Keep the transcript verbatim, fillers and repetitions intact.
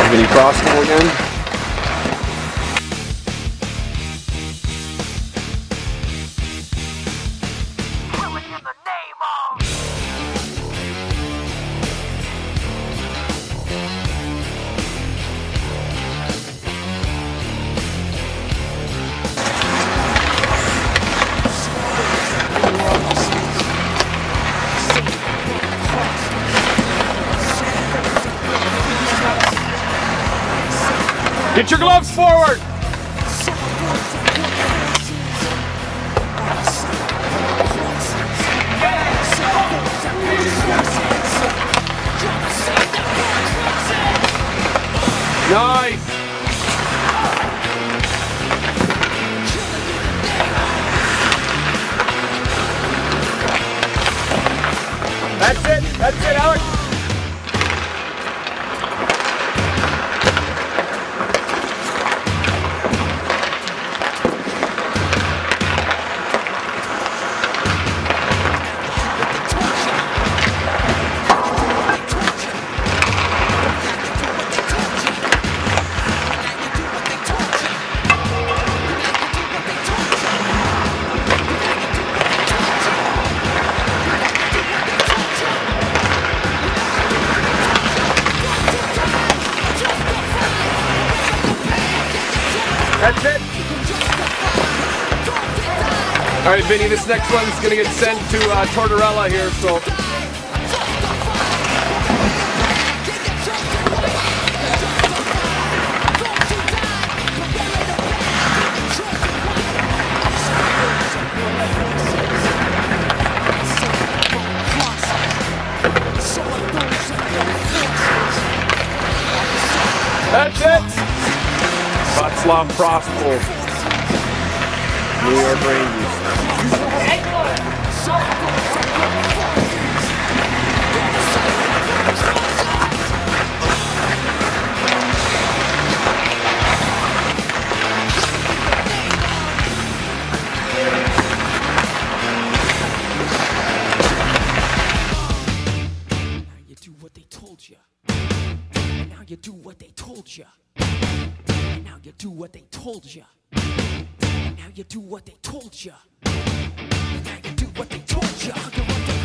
Vinny Crossable again. Get your gloves forward! Nice! That's it! That's it, Alex! That's it. All right, Vinny, this next one's going to get sent to uh, Tortorella here, so. That's it. Václav Prospal, New York Rangers. Now you do what they told you. And now you do what they told you. And now you do what they told you. And now you do what they told you. And now you do what they told you.